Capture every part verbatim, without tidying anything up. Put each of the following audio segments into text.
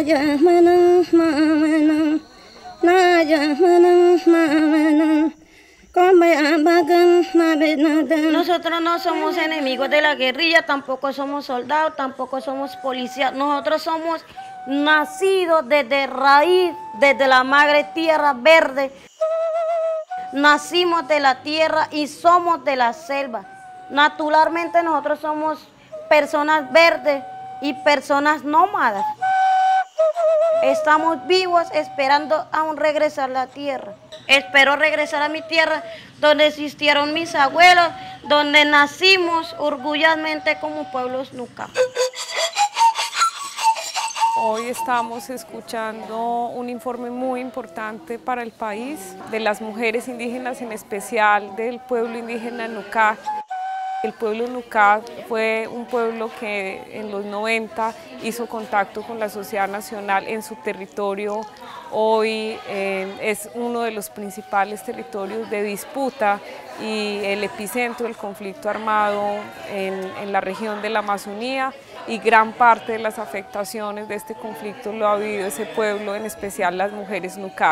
Nosotros no somos enemigos de la guerrilla, tampoco somos soldados, tampoco somos policías. Nosotros somos nacidos desde raíz, desde la madre tierra verde. Nacimos de la tierra y somos de la selva. Naturalmente nosotros somos personas verdes y personas nómadas. Estamos vivos esperando aún regresar a la tierra. Espero regresar a mi tierra donde existieron mis abuelos, donde nacimos orgullosamente como pueblos Nucá. Hoy estamos escuchando un informe muy importante para el país, de las mujeres indígenas, en especial del pueblo indígena Nucá. El pueblo Nucá fue un pueblo que en los noventa hizo contacto con la sociedad nacional en su territorio. Hoy eh, es uno de los principales territorios de disputa y el epicentro del conflicto armado en, en la región de la Amazonía, y gran parte de las afectaciones de este conflicto lo ha vivido ese pueblo, en especial las mujeres Nucá.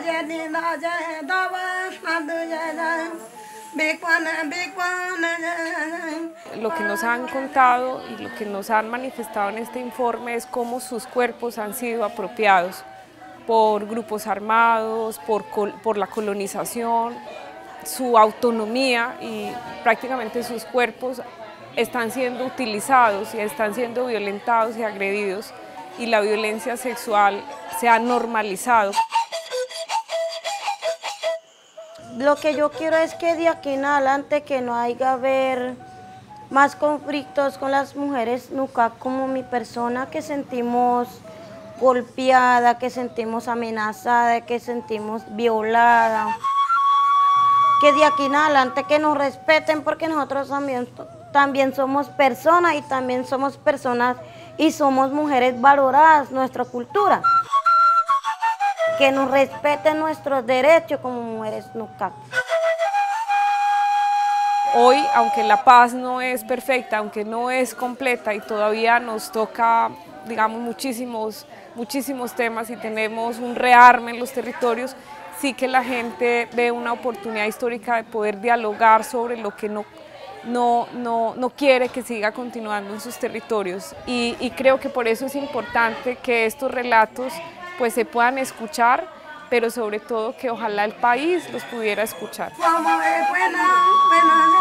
Lo que nos han contado y lo que nos han manifestado en este informe es cómo sus cuerpos han sido apropiados por grupos armados, por, por la colonización, su autonomía, y prácticamente sus cuerpos están siendo utilizados y están siendo violentados y agredidos, y la violencia sexual se ha normalizado. Lo que yo quiero es que de aquí en adelante que no haya haber más conflictos con las mujeres Nucá, como mi persona, que sentimos golpeada, que sentimos amenazada, que sentimos violada. Que de aquí en adelante que nos respeten, porque nosotros también, también somos personas, y también somos personas y somos mujeres valoradas, nuestra cultura. Que nos respeten nuestros derechos como mujeres Nucá. Hoy, aunque la paz no es perfecta, aunque no es completa y todavía nos toca, digamos, muchísimos, muchísimos temas y tenemos un rearme en los territorios, sí que la gente ve una oportunidad histórica de poder dialogar sobre lo que no, no, no, no quiere que siga continuando en sus territorios. Y, y creo que por eso es importante que estos relatos pues se puedan escuchar, pero sobre todo que ojalá el país los pudiera escuchar. Como es buena, buena.